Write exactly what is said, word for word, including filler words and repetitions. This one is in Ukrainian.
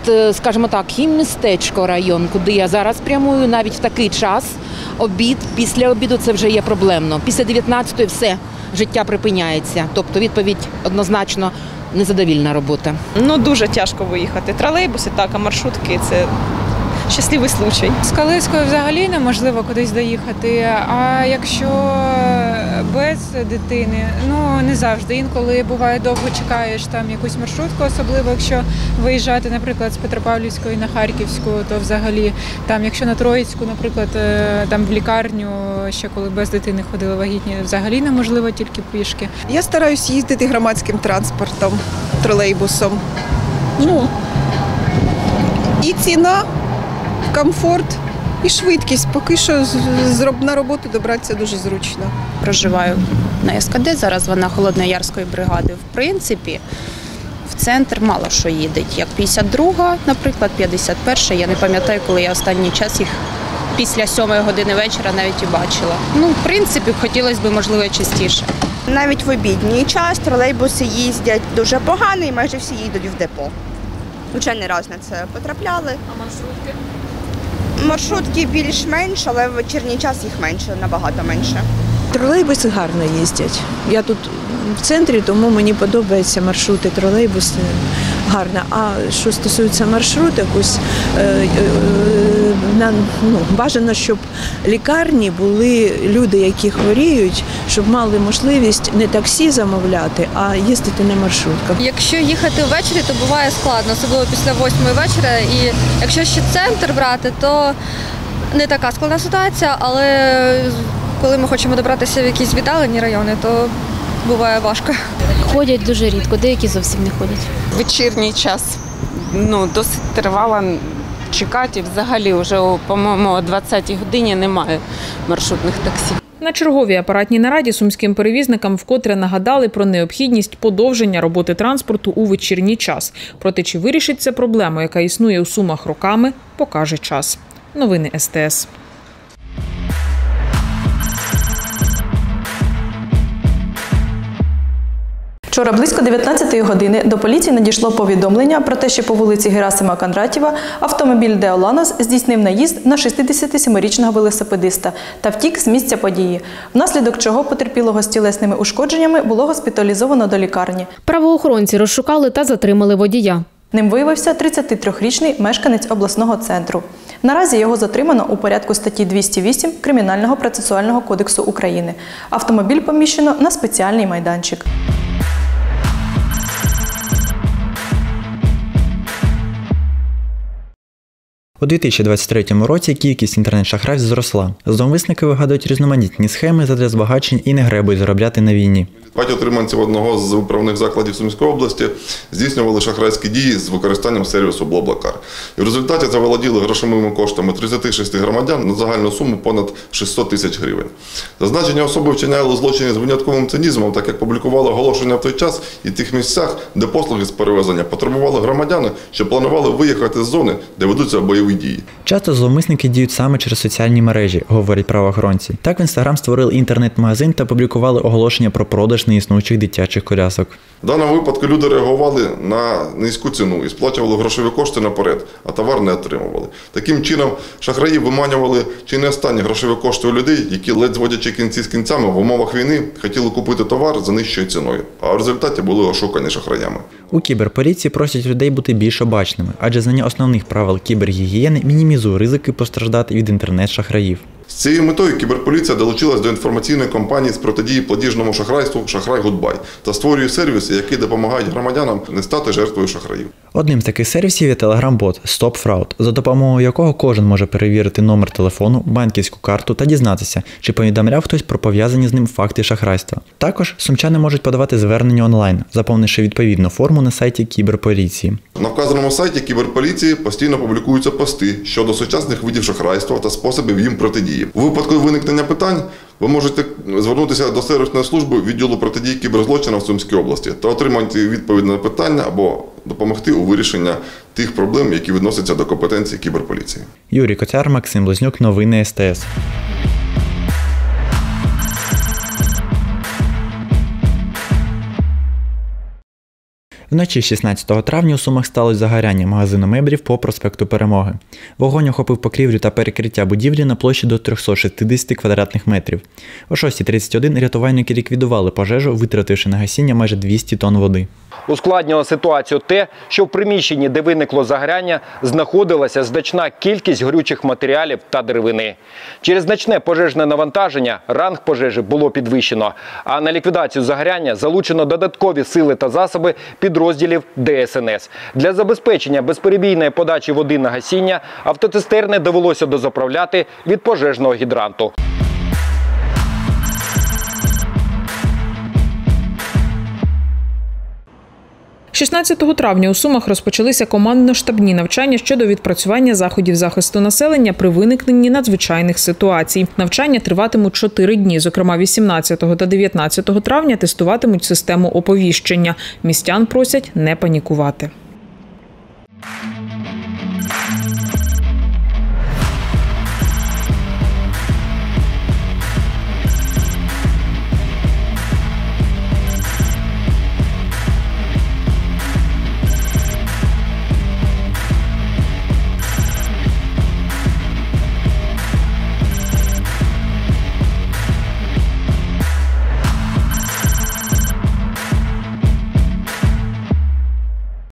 скажімо так, Хіммістечко район, куди я зараз прямую, навіть в такий час, обід, після обіду це вже є проблемно. Після дев'ятнадцятої все, життя припиняється. Тобто відповідь однозначно незадовільна робота. Ну, дуже тяжко виїхати. Тролейбуси так, а маршрутки – це щасливий случай. З Калицької взагалі неможливо кудись доїхати, а якщо без дитини, ну не завжди. Інколи буває довго чекаєш там якусь маршрутку, особливо якщо виїжджати, наприклад, з Петропавлівської на Харківську, то взагалі там, якщо на Троїцьку, наприклад, там в лікарню, ще коли без дитини ходили вагітні, взагалі неможливо тільки пішки. Я стараюсь їздити громадським транспортом, тролейбусом. Ну, і ціна, комфорт і швидкість. Поки що на роботу добратися дуже зручно. Проживаю на ес ка де, зараз вона Холодноярської бригади. В принципі, в центр мало що їдеть. Як п'ятдесят друга, наприклад, п'ятдесят перша. Я не пам'ятаю, коли я останній час їх після сьомої години вечора навіть і бачила. Ну, в принципі, хотілося б, можливо, частіше. Навіть в обідній час тролейбуси їздять дуже погано і майже всі їдуть в депо. Хоча не раз на це потрапляли. А маршрутки? Маршрутки більш-менш, але в вечірній час їх менше, набагато менше. Тролейбуси гарно їздять. Я тут в центрі, тому мені подобаються маршрути, тролейбуси гарно. А що стосується маршруток, ось, е, е, на, ну, бажано, щоб лікарні були люди, які хворіють, щоб мали можливість не таксі замовляти, а їздити на маршрутках. Якщо їхати ввечері, то буває складно, особливо після восьмої вечора. І якщо ще центр брати, то не така складна ситуація, але коли ми хочемо добратися в якісь віддалені райони, то буває важко. Ходять дуже рідко, деякі зовсім не ходять. Вечірній час, ну, досить тривало чекати. Взагалі, вже, по-моєму, о двадцятій годині немає маршрутних таксі. На черговій апаратній нараді сумським перевізникам вкотре нагадали про необхідність подовження роботи транспорту у вечірній час. Проте чи вирішить ця проблема, яка існує у Сумах роками, покаже час. Новини ес те ес. Вчора близько дев'ятнадцятої години до поліції надійшло повідомлення про те, що по вулиці Герасима Кондратєва автомобіль «Деоланос» здійснив наїзд на шістдесятисемирічного велосипедиста та втік з місця події, внаслідок чого потерпілого з тілесними ушкодженнями було госпіталізовано до лікарні. Правоохоронці розшукали та затримали водія. Ним виявився тридцятитрирічний мешканець обласного центру. Наразі його затримано у порядку статті двісті вісім Кримінального процесуального кодексу України. Автомобіль поміщено на спеціальний майданчик. У дві тисячі двадцять третьому році кількість інтернет-шахрайств зросла. Зловмисники вигадують різноманітні схеми задля збагачень і не гребують заробляти на війні. П'ять отриманців одного з управних закладів Сумської області здійснювали шахрайські дії з використанням сервісу BlaBlaCar. І в результаті заволоділи грошовими коштами тридцяти шести громадян на загальну суму понад шістсот тисяч гривень. Зазначені особи вчиняли злочини з винятковим цинізмом, так як публікували оголошення в той час і тих місцях, де послуги з перевезення потребували громадяни, що планували виїхати з зони, де ведуться бойові дії. Часто зловмисники діють саме через соціальні мережі, говорять правоохоронці. Так в Інстаграм створили інтернет-магазин та публікували оголошення про продаж неіснуючих дитячих колясок. В даному випадку люди реагували на низьку ціну і сплачували грошові кошти наперед, а товар не отримували. Таким чином, шахраї виманювали чи не останні грошові кошти у людей, які, ледь зводячи кінці з кінцями, в умовах війни хотіли купити товар за нижчою ціною, а в результаті були ошукані шахраями. У кіберполіції просять людей бути більш обачними, адже знання основних правил кібергігієни мінімізує ризики постраждати від інтернет-шахраїв. З цією метою кіберполіція долучилась до інформаційної кампанії з протидії платіжному шахрайству «Шахрай Гудбай» та створює сервіси, які допомагають громадянам не стати жертвою шахраїв. Одним з таких сервісів є телеграм-бот Stop Fraud, за допомогою якого кожен може перевірити номер телефону, банківську карту та дізнатися, чи повідомляв хтось про пов'язані з ним факти шахрайства. Також сумчани можуть подавати звернення онлайн, заповнивши відповідну форму на сайті кіберполіції. На вказаному сайті кіберполіції постійно публікуються пости щодо сучасних видів шахрайства та способів їм протидії. У випадку виникнення питань ви можете звернутися до сервісної служби відділу протидії кіберзлочинам в Сумській області та отримати відповідь на питання або допомогти у вирішенні тих проблем, які відносяться до компетенції кіберполіції. Юрій Котяр, Максим Близнюк, новини ес те ес. Вночі шістнадцятого травня у Сумах сталося загоряння магазину меблів по проспекту Перемоги. Вогонь охопив покрівлю та перекриття будівлі на площі до триста шістдесят квадратних метрів. О шостій тридцять один рятувальники ліквідували пожежу, витративши на гасіння майже двісті тонн води. Ускладнювало ситуацію те, що в приміщенні, де виникло загоряння, знаходилася значна кількість горючих матеріалів та деревини. Через значне пожежне навантаження ранг пожежі було підвищено, а на ліквідацію загоряння залучено додаткові сили та засоби підрозділів Де Ес Ен Ес. Для забезпечення безперебійної подачі води на гасіння автоцистерни довелося дозаправляти від пожежного гідранту. шістнадцятого травня у Сумах розпочалися командно-штабні навчання щодо відпрацювання заходів захисту населення при виникненні надзвичайних ситуацій. Навчання триватимуть чотири дні, зокрема вісімнадцятого та дев'ятнадцятого травня тестуватимуть систему оповіщення. Містян просять не панікувати.